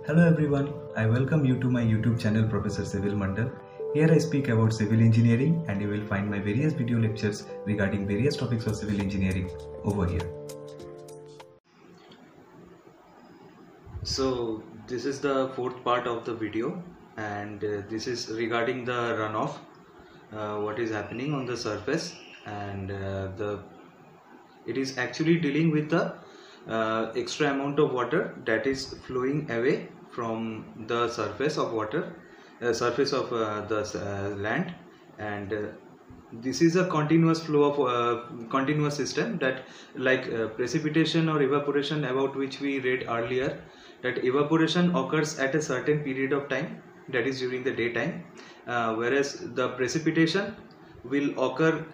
Hello everyone, I welcome you to my YouTube channel Professor Civil Mandal. Here I speak about civil engineering and you will find my various video lectures regarding various topics of civil engineering over here. So this is the fourth part of the video and this is regarding the runoff, what is happening on the surface, and it is actually dealing with the extra amount of water that is flowing away from the surface of water, surface of the land, and this is a continuous flow of continuous system that like precipitation or evaporation, about which we read earlier, that evaporation occurs at a certain period of time, that is during the daytime, whereas the precipitation will occur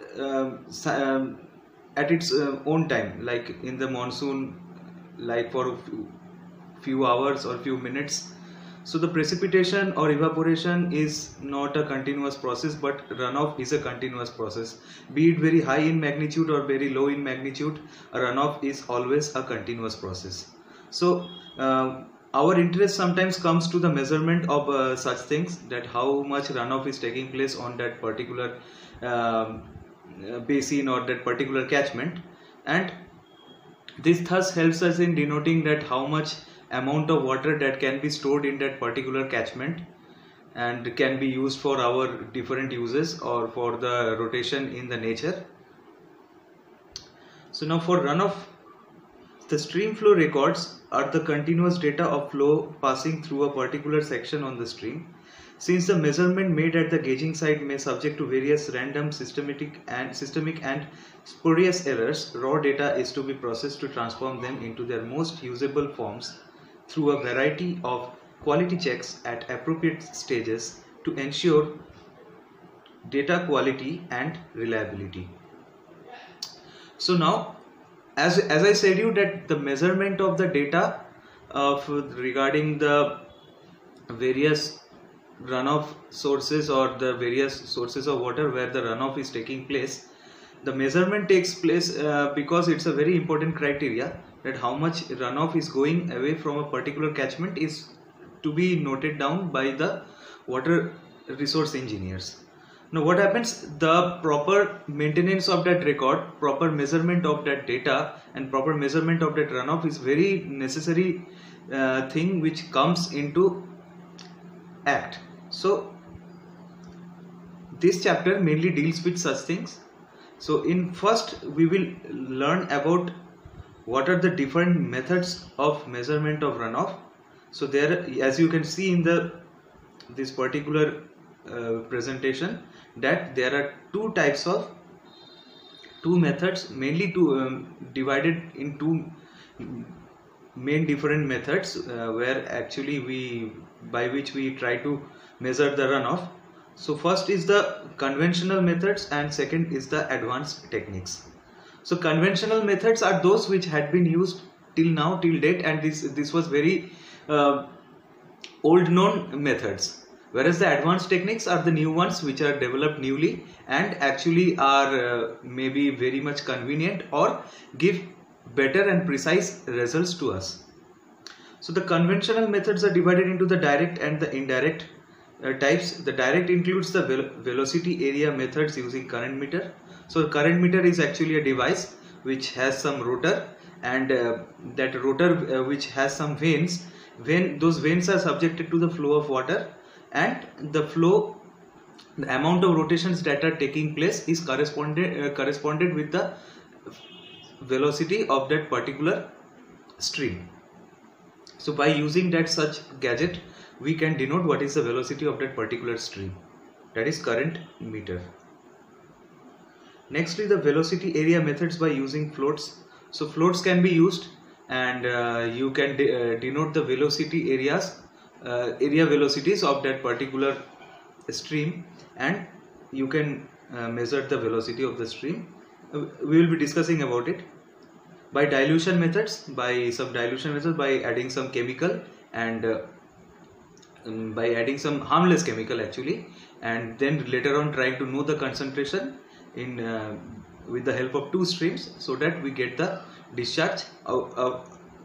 at its own time, like in the monsoon, like for a few hours or few minutes. So the precipitation or evaporation is not a continuous process, but runoff is a continuous process. Be it very high in magnitude or very low in magnitude, a runoff is always a continuous process. So our interest sometimes comes to the measurement of such things, that how much runoff is taking place on that particular basin or that particular catchment, and this thus helps us in denoting that how much amount of water that can be stored in that particular catchment and can be used for our different uses or for the rotation in the nature. So now for runoff, the stream flow records are the continuous data of flow passing through a particular section on the stream. Since the measurement made at the gauging site may subject to various random, systemic and spurious errors, raw data is to be processed to transform them into their most usable forms through a variety of quality checks at appropriate stages to ensure data quality and reliability. So now, as I said you, that the measurement of the data regarding the various runoff sources or the various sources of water where the runoff is taking place, the measurement takes place because it's a very important criteria, that how much runoff is going away from a particular catchment is to be noted down by the water resource engineers. Now what happens, the proper maintenance of that record, proper measurement of that data and proper measurement of that runoff is very necessary thing which comes into act. So this chapter mainly deals with such things. So in first we will learn about what are the different methods of measurement of runoff. So there, as you can see in this particular presentation, that there are two methods, mainly divided in two main different methods where actually by which we try to measure the runoff. So first is the conventional methods and second is the advanced techniques. So conventional methods are those which had been used till date, and this was very old known methods, whereas the advanced techniques are the new ones which are developed newly and actually are maybe very much convenient or give better and precise results to us. So the conventional methods are divided into the direct and the indirect types. The direct includes the velocity area methods using current meter. So current meter is actually a device which has some rotor, and that rotor which has some vanes. When those vanes are subjected to the flow of water, and the amount of rotations that are taking place is corresponded with the velocity of that particular stream. So by using that such gadget, we can denote what is the velocity of that particular stream, that is current meter. Nextly, the velocity area methods by using floats. So floats can be used, and you can denote the velocity areas, area velocities of that particular stream, and you can measure the velocity of the stream. We will be discussing about it. By dilution methods, by adding some chemical and by adding some harmless chemical actually, and then later on trying to know the concentration in with the help of two streams, so that we get the discharge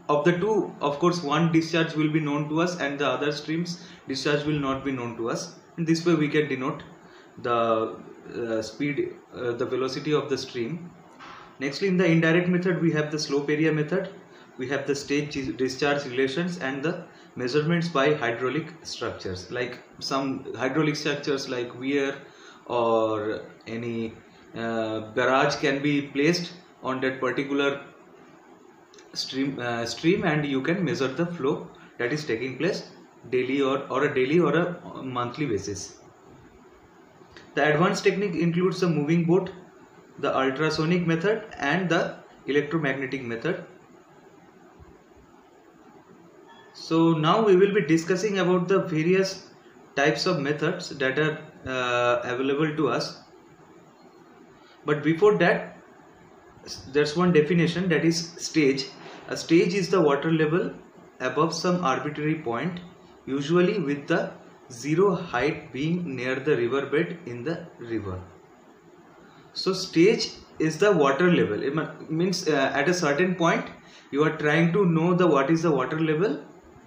of the two, of course, one discharge will be known to us and the other stream's discharge will not be known to us. And this way we can denote the the velocity of the stream. Nextly, in the indirect method, we have the slope area method, we have the stage discharge relations, and the measurements by hydraulic structures, like some hydraulic structures like weir or any barrage can be placed on that particular stream, and you can measure the flow that is taking place daily or a daily or a monthly basis. The advanced technique includes the moving boat, the ultrasonic method, and the electromagnetic method. So now we will be discussing about the various types of methods that are available to us. But before that, there's one definition, that is stage. A stage is the water level above some arbitrary point, usually with the zero height being near the river bed in the river. So stage is the water level. It means at a certain point you are trying to know what is the water level.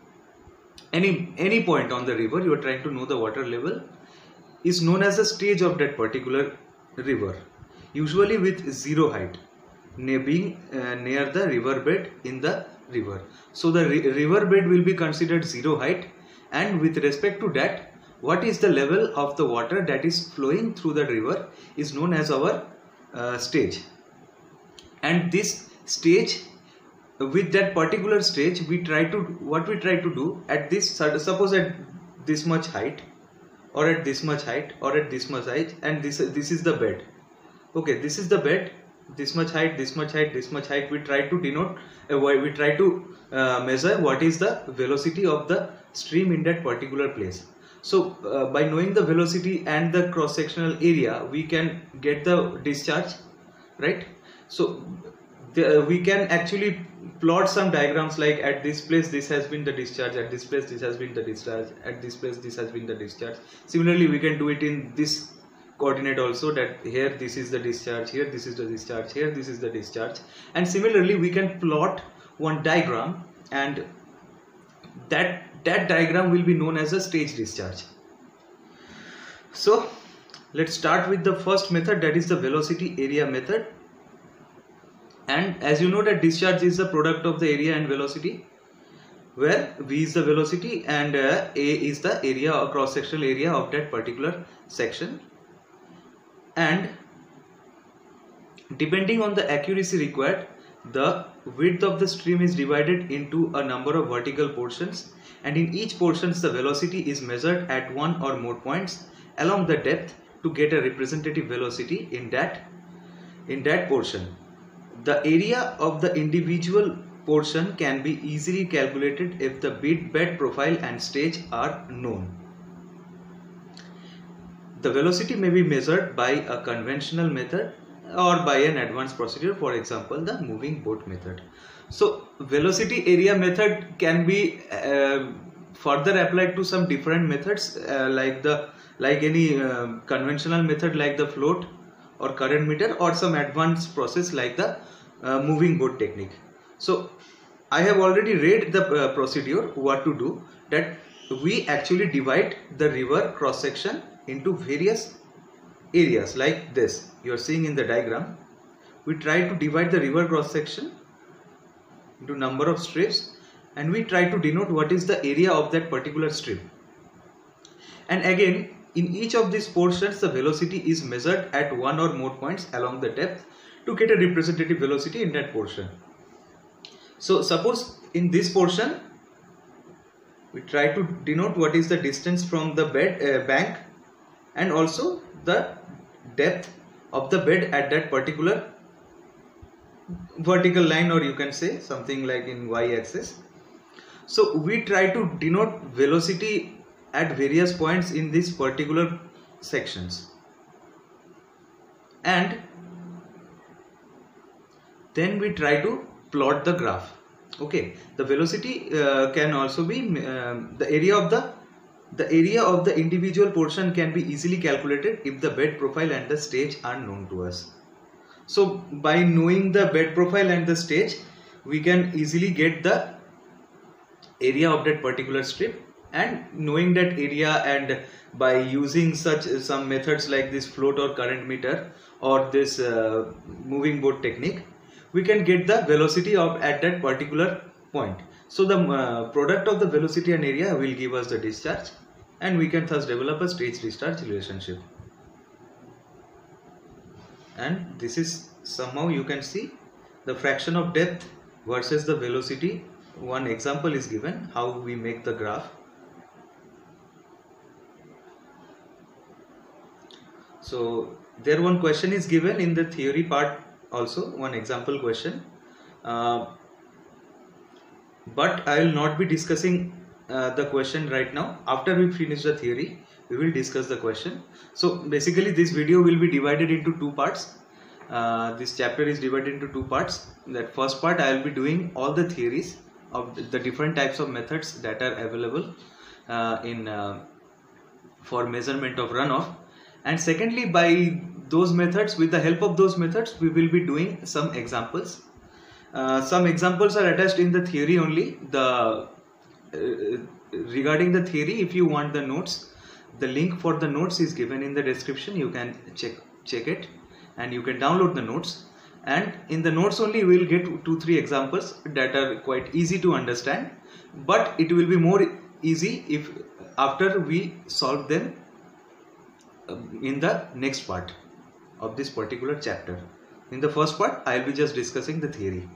Any point on the river you are trying to know the water level is known as the stage of that particular river, usually with zero height being near the river bed in the river. So the river bed will be considered zero height, and with respect to that, what is the level of the water that is flowing through the river is known as our stage. And this stage, with that particular stage, what we try to do at this, suppose at this much height, or at this much height, or at this much height, and this is the bed. Okay, this is the bed, this much height, this much height, this much height. We try to denote, we try to measure what is the velocity of the stream in that particular place. So by knowing the velocity and the cross-sectional area, we can get the discharge, right? So we can actually plot some diagrams, like at this place this has been the discharge, at this place this has been the discharge, at this place this has been the discharge. Similarly, we can do it in this coordinate also, that here this is the discharge, here this is the discharge, here this is the discharge. And similarly, we can plot one diagram, and that diagram will be known as a stage discharge. So let's start with the first method, that is the velocity area method. And as you know that discharge is the product of the area and velocity, where V is the velocity and A is the area or cross-sectional area of that particular section. And depending on the accuracy required, the width of the stream is divided into a number of vertical portions, and in each portion the velocity is measured at one or more points along the depth to get a representative velocity in that portion. The area of the individual portion can be easily calculated if the bed profile and stage are known. The velocity may be measured by a conventional method or by an advanced procedure, for example the moving boat method. So velocity area method can be further applied to some different methods, like any conventional method like the float or current meter, or some advanced process like the moving boat technique. So I have already read the procedure what to do, that we actually divide the river cross section into various areas like this you are seeing in the diagram. We try to divide the river cross section into number of strips, and we try to denote what is the area of that particular strip. And again, in each of these portions the velocity is measured at one or more points along the depth to get a representative velocity in that portion. So suppose in this portion we try to denote what is the distance from the bank, and also the depth of the bed at that particular vertical line, or you can say something like in y-axis. So we try to denote velocity at various points in these particular sections, and then we try to plot the graph. Okay, the velocity can also be the area of the individual portion can be easily calculated if the bed profile and the stage are known to us. So by knowing the bed profile and the stage, we can easily get the area of that particular strip, and knowing that area, and by using such some methods like this float or current meter or this moving board technique, we can get the velocity of at that particular point. So the product of the velocity and area will give us the discharge, and we can thus develop a stage discharge relationship. And this is somehow you can see the fraction of depth versus the velocity. One example is given how we make the graph. So there one question is given in the theory part also, one example question, but I will not be discussing the question right now. After we finish the theory, we will discuss the question. So basically this video will be divided into two parts. This chapter is divided into two parts. That first part I will be doing all the theories of the different types of methods that are available for measurement of runoff. And secondly, by those methods, with the help of those methods, we will be doing some examples. Some examples are attached in the theory only. Regarding the theory, if you want the notes, the link for the notes is given in the description. You can check it, and you can download the notes. And in the notes only, we will get 2-3 examples that are quite easy to understand. But it will be more easy if after we solve them in the next part of this particular chapter. In the first part, I will be just discussing the theory.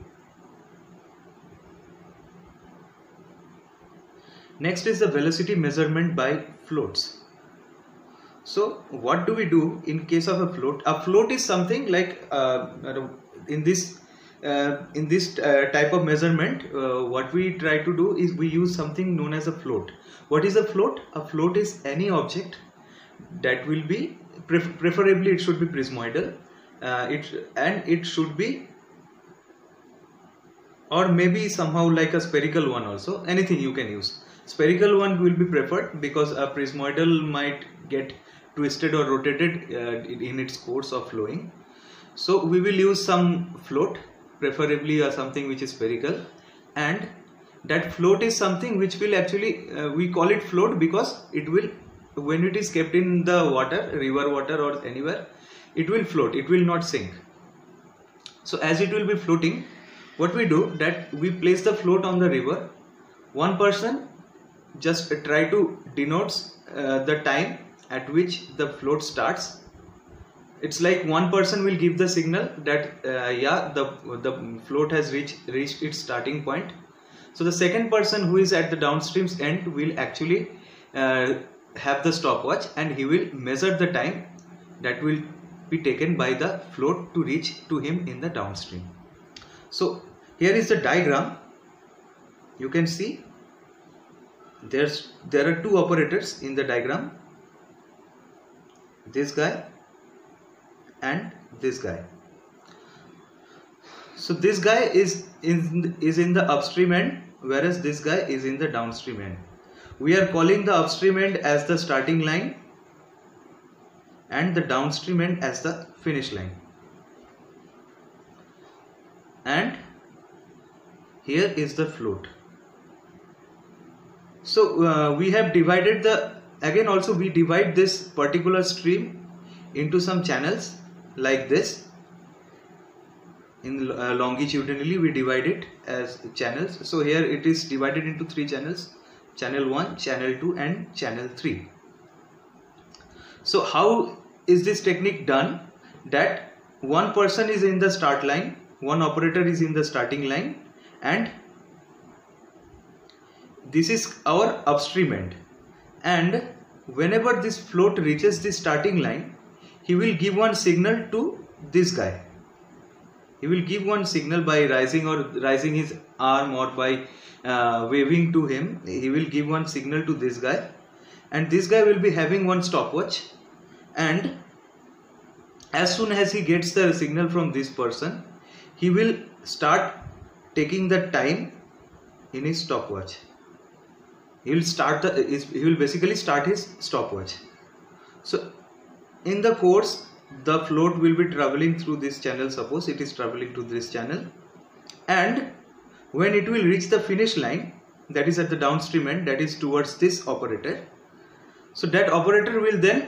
Next is the velocity measurement by floats. So what do we do in case of a float? A float is something like in this type of measurement, what we try to do is we use something known as a float. What is a float? A float is any object that will be preferably it should be prismoidal, it should be, or maybe somehow like a spherical one also. Anything you can use. Spherical one will be preferred because a prismoidal might get twisted or rotated in its course of flowing. So we will use some float, preferably something which is spherical, and that float is something which will actually we call it float because it will, when it is kept in the water, river water or anywhere, it will float, it will not sink. So as it will be floating, what we do, that we place the float on the river. One person just try to denotes the time at which the float starts. It's like one person will give the signal that yeah, the float has reached its starting point. So the second person who is at the downstream's end will actually have the stopwatch, and he will measure the time that will be taken by the float to reach to him in the downstream. So here is the diagram. You can see there are two operators in the diagram, this guy and this guy. So this guy is in the upstream end, whereas this guy is in the downstream end. We are calling the upstream end as the starting line and the downstream end as the finish line. And here is the float. So we have divided again also we divide this particular stream into some channels like this. In longitudinally we divide it as channels. So here it is divided into 3 channels: channel 1, channel 2 and channel 3. So how is this technique done? That one person is in the start line, one operator is in the starting line, and this is our upstream end. And whenever this float reaches the starting line, he will give one signal to this guy. He will give one signal by raising his arm, or by waving to him. He will give one signal to this guy, and this guy will be having one stopwatch. And as soon as he gets the signal from this person, he will start taking the time in his stopwatch. He will basically start his stopwatch. So in the course, the float will be traveling through this channel. Suppose it is traveling to this channel, and when it will reach the finish line, that is at the downstream end, that is towards this operator, so that operator will then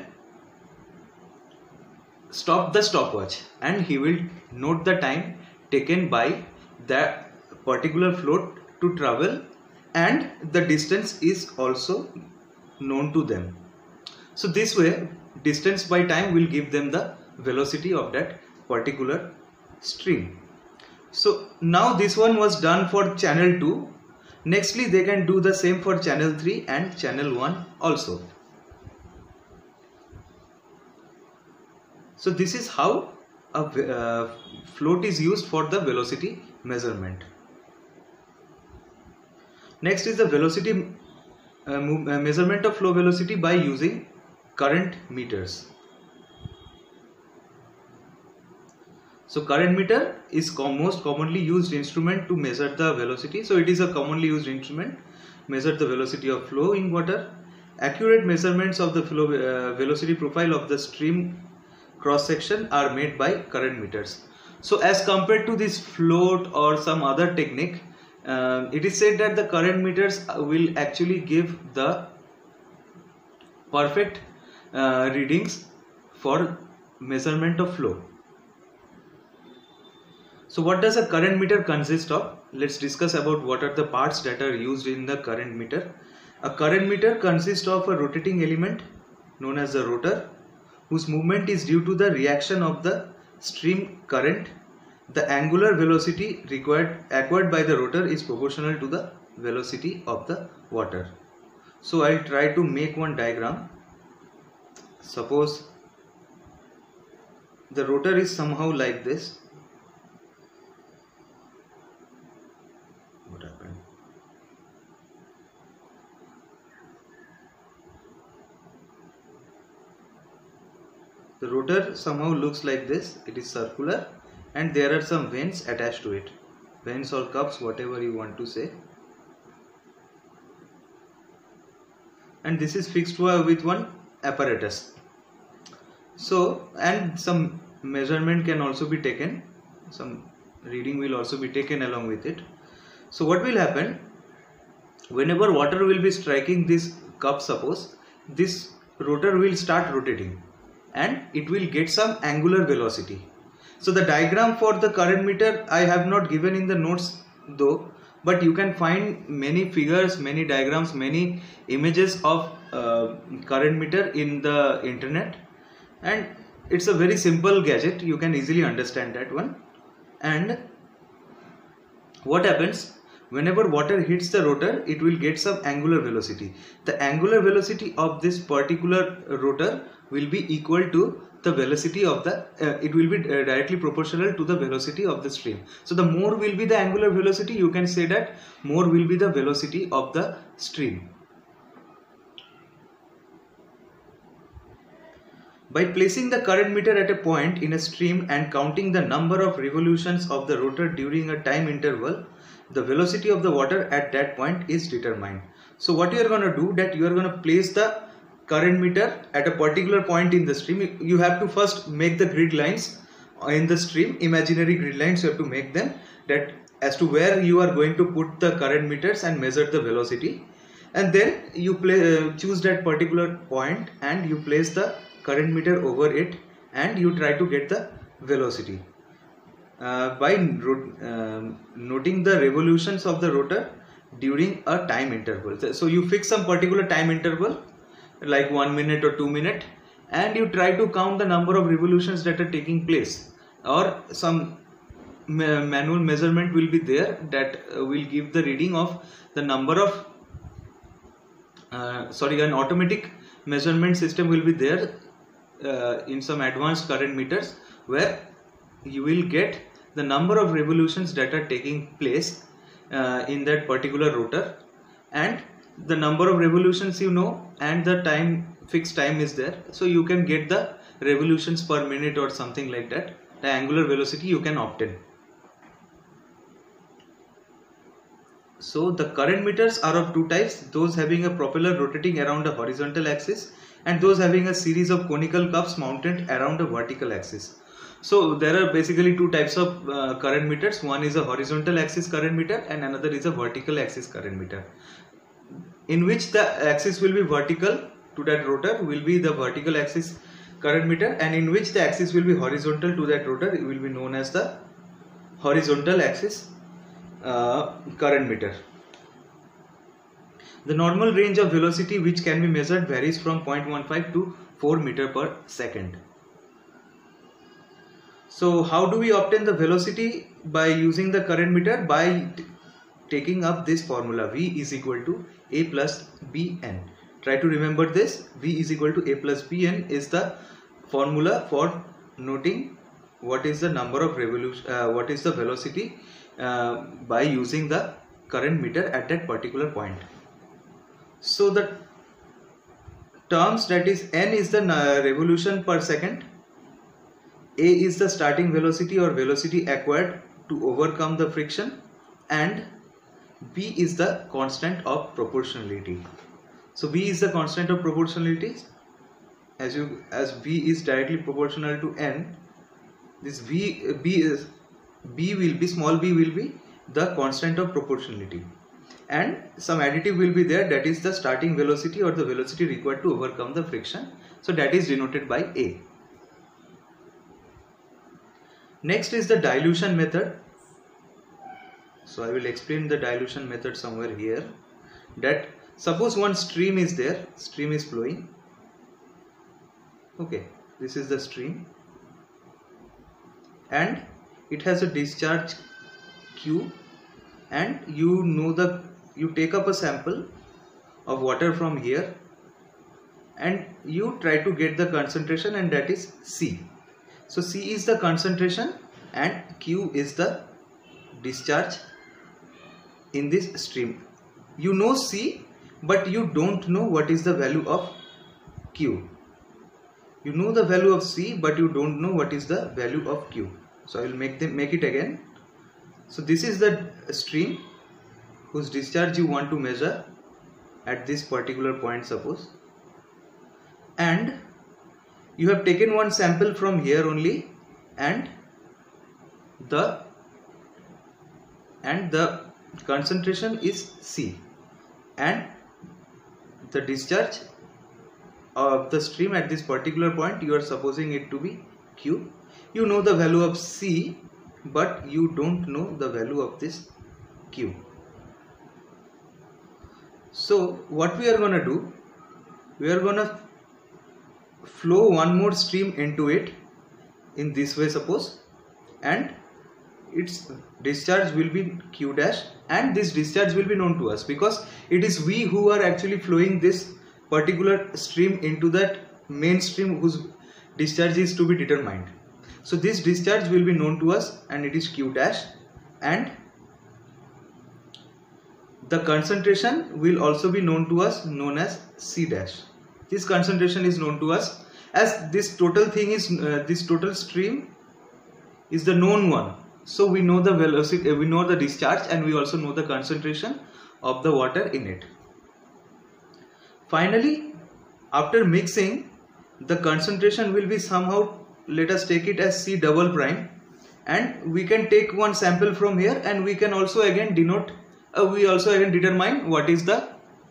stop the stopwatch and he will note the time taken by that particular float to travel, and the distance is also known to them. So this way, distance by time will give them the velocity of that particular stream. So now this one was done for channel 2. Nextly, they can do the same for channel 3 and channel 1 also. So this is how a float is used for the velocity measurement. Next is the velocity measurement of flow velocity by using current meters. So current meter is most commonly used instrument to measure the velocity. So it is a commonly used instrument, measure the velocity of flow in water. Accurate measurements of the flow velocity profile of the stream cross section are made by current meters. So as compared to this float or some other technique, it is said that the current meters will actually give the perfect readings for measurement of flow. So what does a current meter consist of? Let's discuss about what are the parts that are used in the current meter. A current meter consists of a rotating element known as the rotor, whose movement is due to the reaction of the stream current. The angular velocity acquired by the rotor is proportional to the velocity of the water. So I'll try to make one diagram. Suppose the rotor is somehow like this. What happened? The rotor somehow looks like this. It is circular and there are some vanes attached to it. Vanes or cups, whatever you want to say. And this is fixed with one apparatus. So, and some measurement can also be taken. Some reading will also be taken along with it. So what will happen? Whenever water will be striking this cup, suppose, this rotor will start rotating and it will get some angular velocity. So the diagram for the current meter I have not given in the notes though, but you can find many figures, many diagrams, many images of current meter in the internet, and it's a very simple gadget. You can easily understand that one. And what happens? Whenever water hits the rotor, it will get some angular velocity. The angular velocity of this particular rotor will be equal to the velocity of the, it will be directly proportional to the velocity of the stream. So the more will be the angular velocity, you can say that more will be the velocity of the stream. By placing the current meter at a point in a stream and counting the number of revolutions of the rotor during a time interval, the velocity of the water at that point is determined. So what you are going to do, that you are going to place the current meter at a particular point in the stream. You have to first make the grid lines in the stream, imaginary grid lines. You have to make them, that as to where you are going to put the current meters and measure the velocity, and then you choose that particular point and you place the current meter over it and you try to get the velocity by noting the revolutions of the rotor during a time interval. So you fix some particular time interval like 1 minute or 2 minutes, and you try to count the number of revolutions that are taking place, or some manual measurement will be there that will give the reading of the number of an automatic measurement system will be there in some advanced current meters, where you will get the number of revolutions that are taking place in that particular rotor, and the number of revolutions you know, and the time, fixed time is there, so you can get the revolutions per minute or something like that, the angular velocity you can obtain. So the current meters are of two types: those having a propeller rotating around a horizontal axis and those having a series of conical cups mounted around a vertical axis. So there are basically two types of current meters. One is a horizontal axis current meter and another is a vertical axis current meter, in which the axis will be vertical to that rotor will be the vertical axis current meter, and in which the axis will be horizontal to that rotor it will be known as the horizontal axis current meter. The normal range of velocity which can be measured varies from 0.15 to 4 meter per second. So how do we obtain the velocity by using the current meter? By taking up this formula, V is equal to A plus Bn. Try to remember this. V is equal to A plus Bn is the formula for noting what is the number of revolution, what is the velocity by using the current meter at that particular point. So the terms, that is n is the revolution per second, a is the starting velocity or velocity acquired to overcome the friction, and b is the constant of proportionality. So b is the constant of proportionality. As v is directly proportional to n, this small b will be the constant of proportionality, and some additive will be there, that is the starting velocity or the velocity required to overcome the friction. So that is denoted by A. Next is the dilution method. So I will explain the dilution method somewhere here. That suppose one stream is there, stream is flowing. Okay, this is the stream and it has a discharge Q, and you take up a sample of water from here and you try to get the concentration, and that is C. So C is the concentration and Q is the discharge in this stream. You know C, but you don't know what is the value of Q. You know the value of C, but you don't know what is the value of Q. So I will make it again. So this is the stream whose discharge you want to measure at this particular point, suppose, and you have taken one sample from here only, and the concentration is C, and the discharge of the stream at this particular point you are supposing it to be Q. You know the value of C, but you don't know the value of this Q. So what we are going to do, we are going to flow one more stream into it in this way, suppose, and its discharge will be Q dash, and this discharge will be known to us because it is we who are actually flowing this particular stream into that main stream whose discharge is to be determined. So this discharge will be known to us and it is Q dash, and the concentration will also be known to us, known as C dash. This concentration is known to us as this total thing is this total stream is the known one. So we know the velocity, we know the discharge, and we also know the concentration of the water in it. Finally, after mixing, the concentration will be somehow, let us take it as C double prime, and we can take one sample from here, and we can also again determine what is the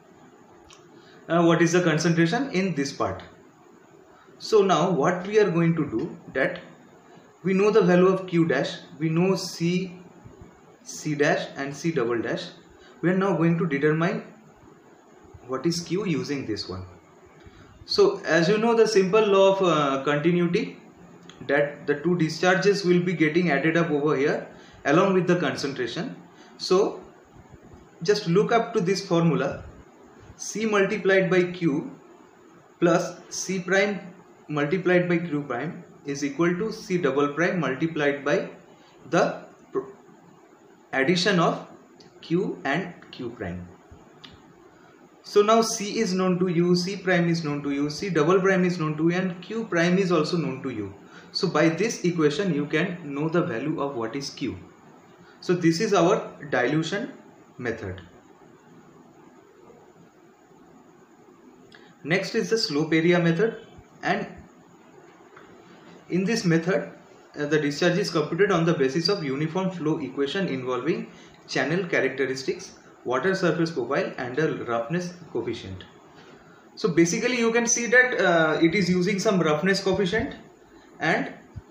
concentration in this part. So now what we are going to do, that we know the value of Q dash, we know C dash and C double dash. We are now going to determine what is Q using this one. So as you know the simple law of continuity, that the two discharges will be getting added up over here along with the concentration. So just look up to this formula, C multiplied by Q plus C prime multiplied by Q prime is equal to C double prime multiplied by the addition of Q and Q prime. So now C is known to you, C prime is known to you, C double prime is known to you, and Q prime is also known to you. So by this equation you can know the value of what is Q. So this is our dilution method. Next is the slope area method, and in this method the discharge is computed on the basis of uniform flow equation involving channel characteristics, water surface profile and a roughness coefficient. So basically you can see that it is using some roughness coefficient and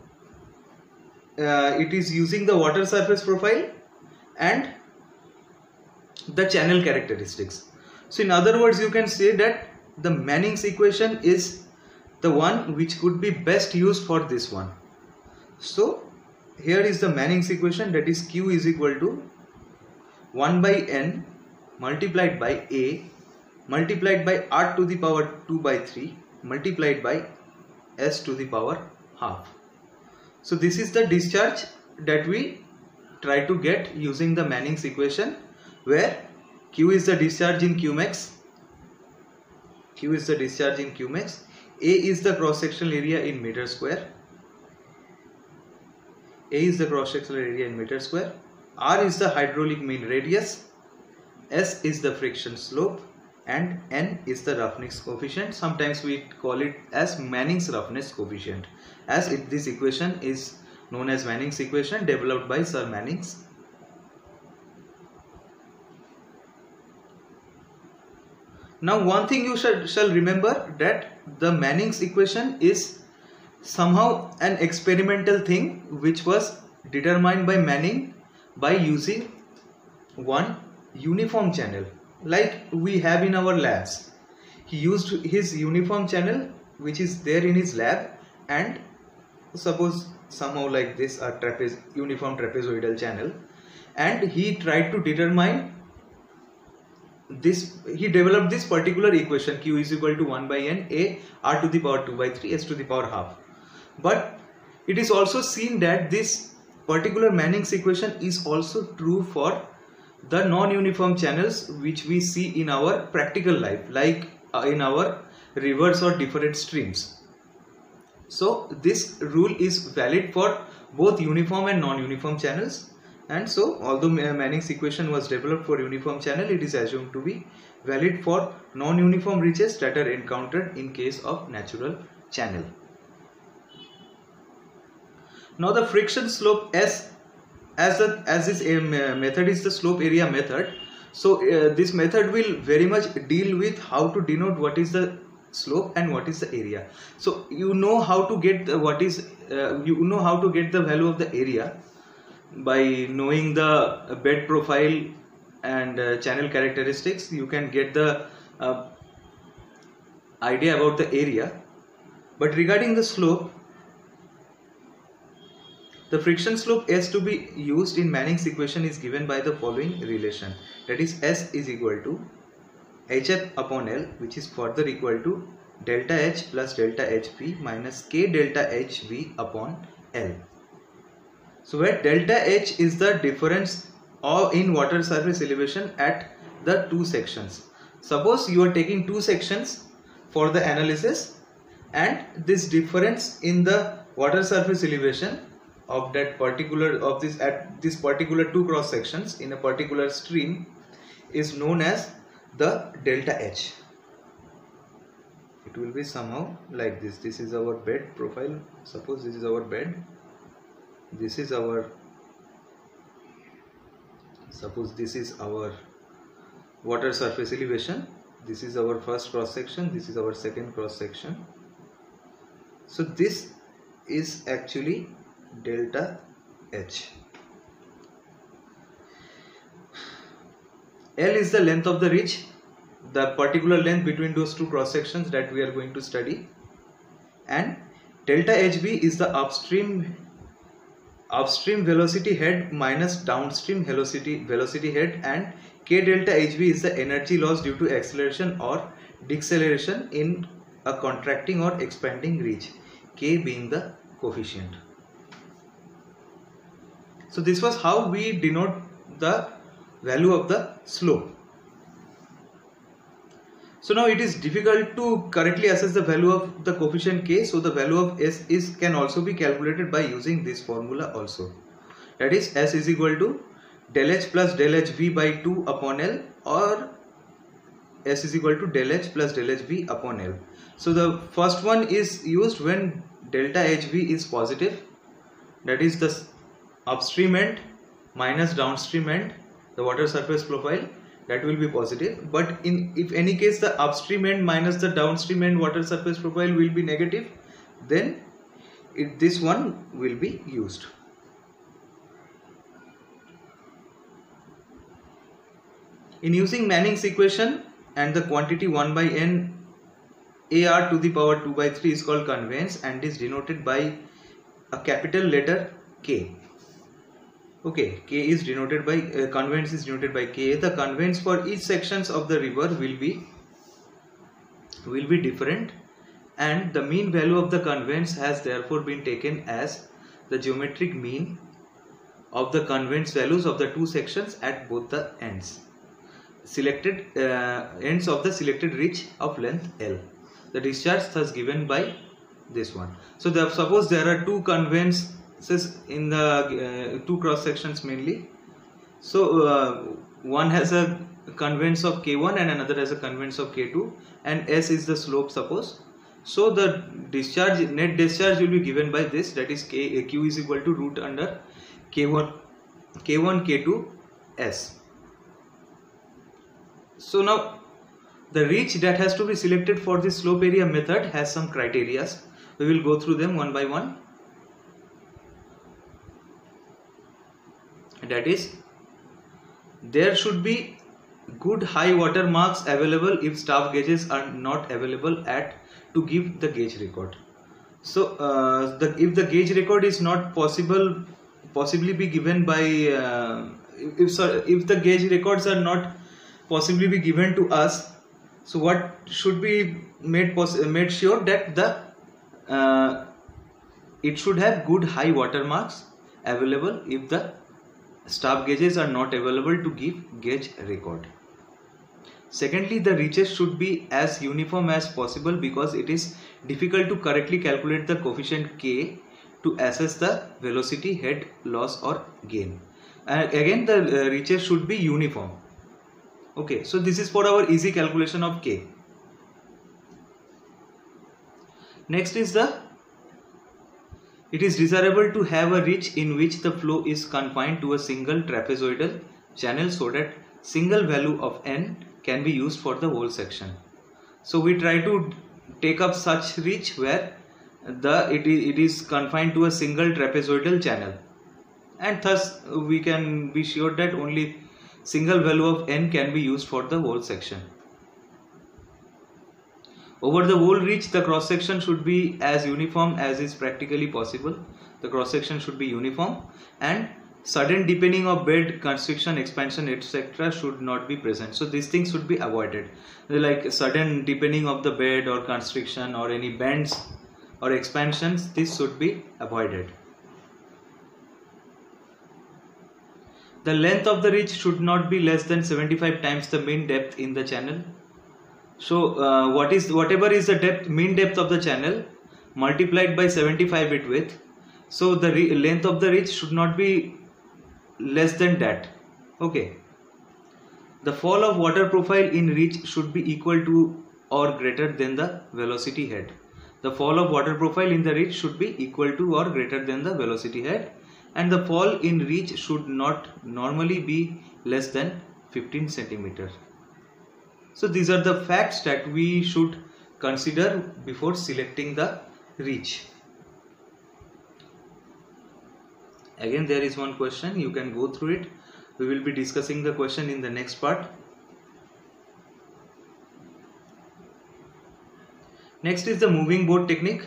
it is using the water surface profile and the channel characteristics. So in other words, you can say that the Manning's equation is the one which could be best used for this one. So here is the Manning's equation, that is Q is equal to 1 by N multiplied by A multiplied by R to the power 2 by 3 multiplied by S to the power half. So this is the discharge that we try to get using the Manning's equation, where Q is the discharge in Qmax, A is the cross sectional area in meter square, R is the hydraulic mean radius, S is the friction slope and N is the roughness coefficient. Sometimes we call it as Manning's roughness coefficient, as this equation is known as Manning's equation, developed by Sir Manning's. Now one thing you shall remember, that the Manning's equation is somehow an experimental thing which was determined by Manning by using one uniform channel like we have in our labs. He used his uniform channel which is there in his lab, and suppose somehow like this, a uniform trapezoidal channel, and he tried to determine this. He developed this particular equation, Q is equal to 1 by N A R to the power 2 by 3 S to the power half. But it is also seen that this particular Manning's equation is also true for the non-uniform channels which we see in our practical life, like in our rivers or different streams. So this rule is valid for both uniform and non-uniform channels, and so although Manning's equation was developed for uniform channel, it is assumed to be valid for non-uniform ridges that are encountered in case of natural channel. Now the friction slope S, as this method is the slope area method, so this method will very much deal with how to denote what is the slope and what is the area. So you know how to get the, how to get the value of the area by knowing the bed profile and channel characteristics. You can get the idea about the area. But regarding the slope, the friction slope S to be used in Manning's equation is given by the following relation, that is S is equal to HF upon L, which is further equal to delta H plus delta HV minus K delta HV upon L. So where delta H is the difference in water surface elevation at the two sections. Suppose you are taking two sections for the analysis, and this difference in the water surface elevation of that particular at this particular two cross sections in a particular stream is known as the delta H. It will be somehow like this. This is our bed profile. Suppose this is our bed. This is our, suppose this is our water surface elevation. This is our first cross section. This is our second cross section. So this is actually delta H. L is the length of the ridge, the particular length between those two cross sections that we are going to study, and delta HV is the upstream velocity head minus downstream velocity head, and K delta HV is the energy loss due to acceleration or deceleration in a contracting or expanding ridge, K being the coefficient. So this was how we denote the value of the slope. So now it is difficult to correctly assess the value of the coefficient K, so the value of S can also be calculated by using this formula also. That is, S is equal to del H plus del HV by 2 upon L, or S is equal to del H plus del HV upon L. So the first one is used when delta HV is positive, that is the upstream end minus downstream end, the water surface profile, that will be positive. But if any case the upstream end minus the downstream end water surface profile will be negative, then this one will be used. In using Manning's equation and the quantity 1 by n AR to the power 2 by 3 is called conveyance and is denoted by a capital letter K. Okay, K is denoted by conveyance is denoted by K. The conveyance for each sections of the river will be different, and the mean value of the conveyance has therefore been taken as the geometric mean of the conveyance values of the two sections at both the ends. Selected ends of the selected reach of length L. The discharge thus given by this one. So suppose there are two conveyances in the two cross sections mainly. So one has a conveyance of K1 and another has a conveyance of K2, and S is the slope suppose. So the discharge, net discharge will be given by this, that is Q is equal to root under K1 K2 S. So now the reach that has to be selected for the slope area method has some criteria. We will go through them one by one. That is, there should be good high water marks available if staff gauges are not available to give the gauge record. So if the gauge record is not possibly be given by if the gauge records are not possibly be given to us, so what should be made sure that it should have good high water marks available if the staff gauges are not available to give gauge record. Secondly, the reaches should be as uniform as possible because it is difficult to correctly calculate the coefficient K to assess the velocity, head, loss or gain. Again, the reaches should be uniform. Okay, so this is for our easy calculation of K. Next is it is desirable to have a reach in which the flow is confined to a single trapezoidal channel so that single value of n can be used for the whole section. So we try to take up such reach where it is confined to a single trapezoidal channel, and thus we can be sure that only single value of n can be used for the whole section. Over the whole reach, the cross section should be as uniform as is practically possible. The cross section should be uniform, and sudden deepening of bed, constriction, expansion, etc. should not be present. So these things should be avoided, like sudden deepening of the bed or constriction or any bends or expansions. This should be avoided. The length of the reach should not be less than 75 times the mean depth in the channel. So whatever is the mean depth of the channel multiplied by 75 bit width. So the length of the reach should not be less than that. Okay. The fall of water profile in reach should be equal to or greater than the velocity head. The fall of water profile in the reach should be equal to or greater than the velocity head, and the fall in reach should not normally be less than 15 centimeter. So these are the facts that we should consider before selecting the reach. Again, there is one question, you can go through it. We will be discussing the question in the next part. Next is the moving boat technique.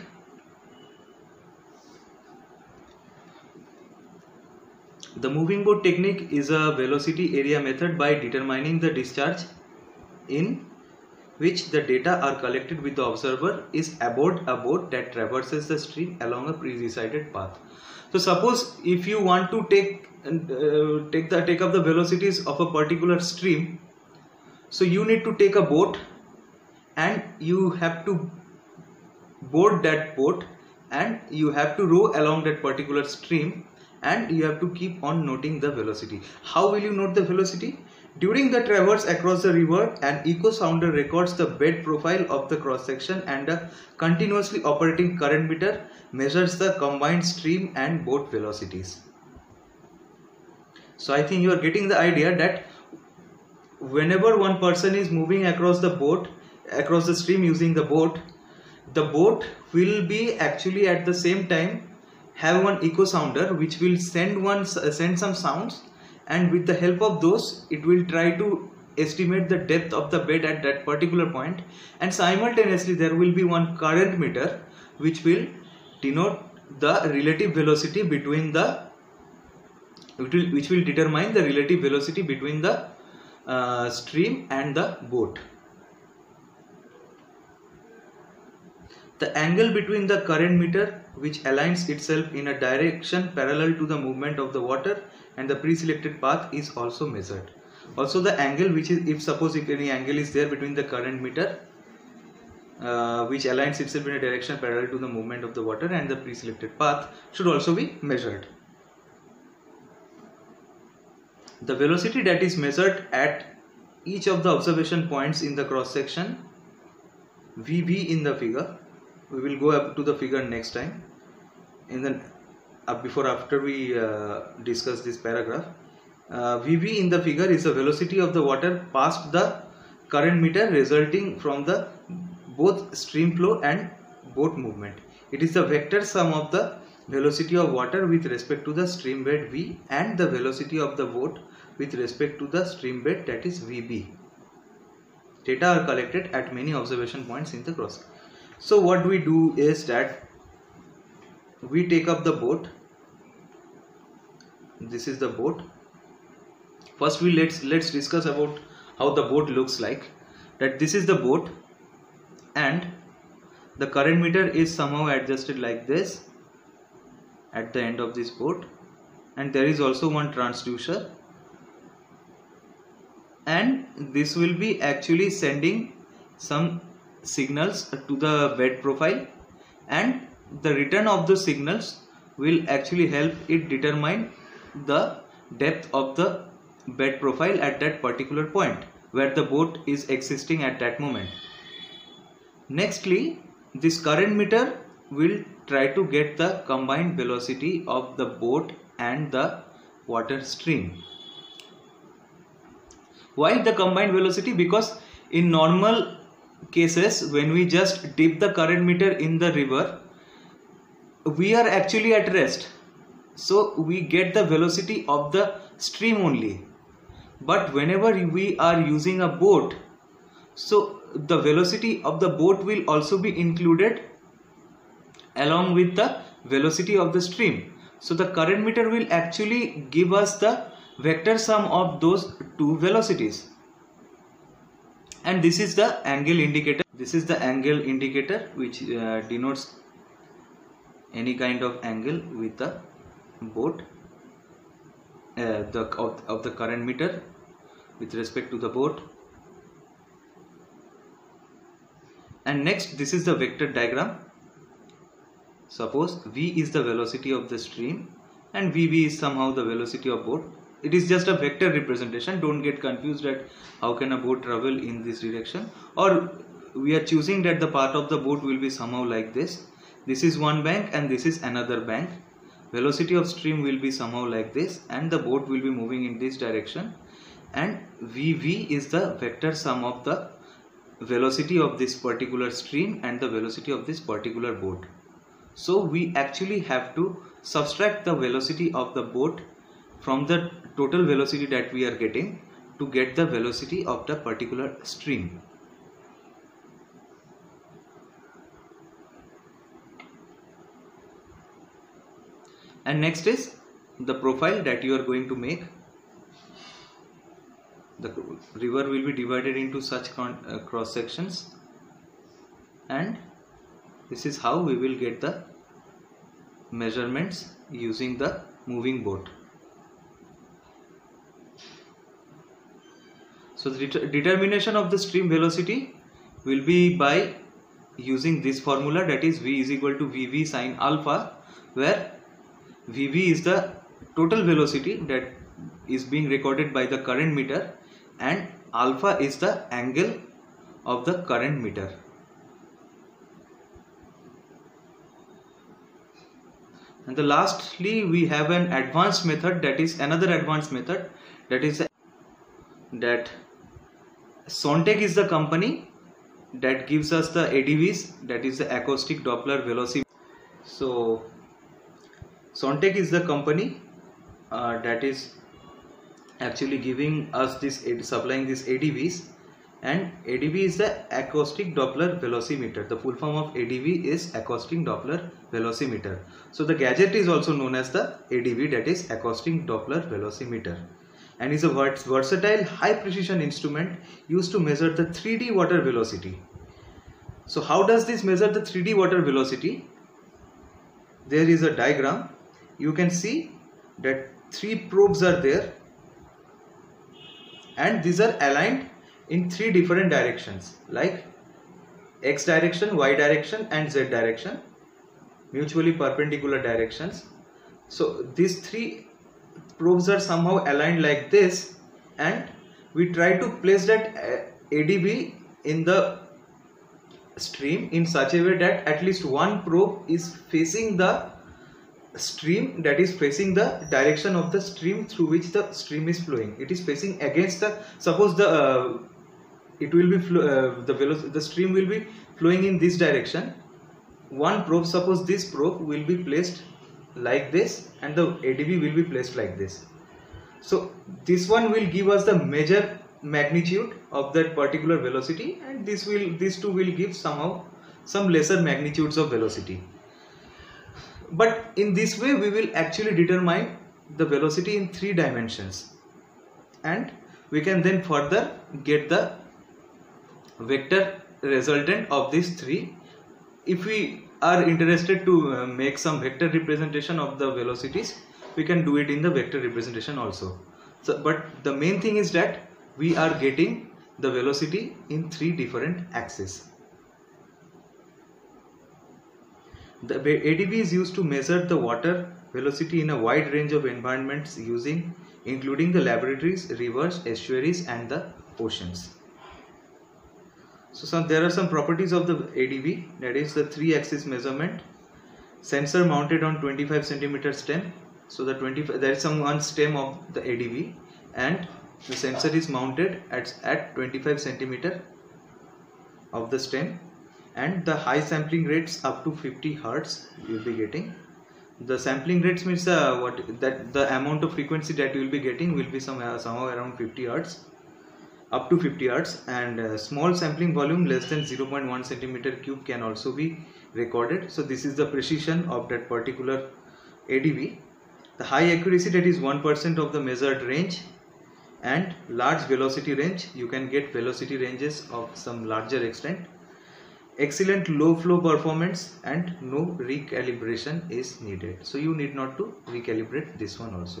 The moving boat technique is a velocity area method by determining the discharge in which the data are collected with the observer is aboard a boat that traverses the stream along a pre-decided path. So suppose if you want to take up the velocities of a particular stream, so you need to take a boat and you have to board that boat and you have to row along that particular stream, and you have to keep on noting the velocity. How will you note the velocity? During the traverse across the river, an echo sounder records the bed profile of the cross section, and a continuously operating current meter measures the combined stream and boat velocities. So I think you are getting the idea that whenever one person is moving across the stream using the boat will be actually at the same time have one echo sounder which will send some sounds, and with the help of those it will try to estimate the depth of the bed at that particular point, and simultaneously there will be one current meter which will denote the relative velocity between the which will determine the relative velocity between the stream and the boat. The angle between the current meter, which aligns itself in a direction parallel to the movement of the water, and the pre-selected path is also measured. Also the angle, which is if any angle is there between the current meter which aligns itself in a direction parallel to the movement of the water and the pre-selected path, should also be measured. The velocity that is measured at each of the observation points in the cross section, VB in the figure, we will go up to the figure next time in the after we discuss this paragraph. VB in the figure is the velocity of the water past the current meter resulting from the both stream flow and boat movement. It is the vector sum of the velocity of water with respect to the stream bed V and the velocity of the boat with respect to the stream bed, that is VB. Data are collected at many observation points in the cross. So what we do is that we take up the boat. This is the boat. First let's discuss about how the boat looks like. That this is the boat and the current meter is somehow adjusted like this at the end of this boat, and there is also one transducer, and this will be actually sending some signals to the bed profile, and the return of the signals will actually help it determine the depth of the bed profile at that particular point where the boat is existing at that moment. Nextly, this current meter will try to get the combined velocity of the boat and the water stream. Why the combined velocity? Because in normal cases, when we just dip the current meter in the river, we are actually at rest, so we get the velocity of the stream only. But whenever we are using a boat, so the velocity of the boat will also be included along with the velocity of the stream. So the current meter will actually give us the vector sum of those two velocities. And this is the angle indicator. This is the angle indicator which denotes any kind of angle with the boat of the current meter with respect to the boat. And next, this is the vector diagram. Suppose V is the velocity of the stream and VB is somehow the velocity of boat. It is just a vector representation. Don't get confused that how can a boat travel in this direction, or we are choosing that the path of the boat will be somehow like this. This is one bank and this is another bank. Velocity of stream will be somehow like this and the boat will be moving in this direction, and VV is the vector sum of the velocity of this particular stream and the velocity of this particular boat. So we actually have to subtract the velocity of the boat from the total velocity that we are getting to get the velocity of the particular stream. And next is the profile that you are going to make. The river will be divided into such cross sections, and this is how we will get the measurements using the moving boat. So the determination of the stream velocity will be by using this formula, that is V is equal to VV sine alpha, where VV is the total velocity that is being recorded by the current meter and alpha is the angle of the current meter. And the lastly we have an advanced method, that is another advanced method, that is that Sontec is the company that gives us the ADVs, that is the acoustic Doppler velocimeter. So Sontec is the company that is actually giving us this, supplying this ADVs, and ADV is the acoustic Doppler velocimeter. The full form of ADV is acoustic Doppler velocimeter. So the gadget is also known as the ADV, that is acoustic Doppler velocimeter, and is a versatile high precision instrument used to measure the 3D water velocity. So how does this measure the 3D water velocity? There is a diagram. You can see that 3 probes are there, and these are aligned in 3 different directions, like X direction, Y direction and Z direction, mutually perpendicular directions. So these 3 probes are somehow aligned like this, and we try to place that ADV in the stream in such a way that at least one probe is facing the stream, that is facing the direction of the stream through which the stream is flowing. It is facing against the, suppose the it will be the stream will be flowing in this direction. One probe, suppose this probe will be placed like this, and the ADV will be placed like this. So this one will give us the major magnitude of that particular velocity, and these two will give somehow some lesser magnitudes of velocity. But in this way we will actually determine the velocity in 3 dimensions, and we can then further get the vector resultant of these 3. If we are interested to make some vector representation of the velocities, we can do it in the vector representation also. So, but the main thing is that we are getting the velocity in 3 different axes. The ADV is used to measure the water velocity in a wide range of environments including the laboratories, rivers, estuaries and the oceans. So there are some properties of the ADV, that is the 3-axis measurement, sensor mounted on 25 cm stem. So there is some one stem of the ADV, and the sensor is mounted at 25 cm of the stem, and the high sampling rates up to 50 Hz you will be getting. The sampling rates means the amount of frequency that you will be getting will be somehow around 50 Hz, up to 50 Hz, and small sampling volume less than 0.1 cm3 can also be recorded. So this is the precision of that particular ADV. The high accuracy, that is 1% of the measured range, and large velocity range, you can get velocity ranges of some larger extent. Excellent low flow performance, and no recalibration is needed. So you need not to recalibrate this one also.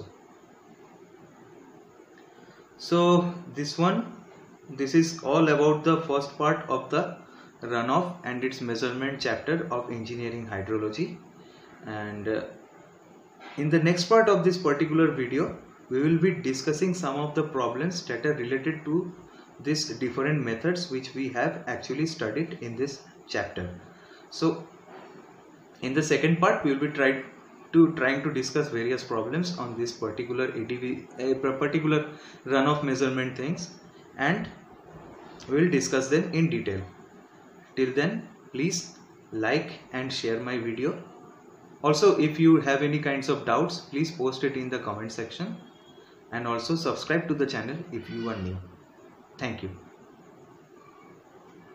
So this is all about the first part of the runoff and its measurement chapter of engineering hydrology, and in the next part of this particular video we will be discussing some of the problems that are related to these different methods which we have actually studied in this chapter. So in the second part we will be trying to discuss various problems on this particular ADV, particular runoff measurement things, and we will discuss them in detail. Till then, please like and share my video. Also, if you have any kinds of doubts, please post it in the comment section, and also subscribe to the channel if you are new. Thank you.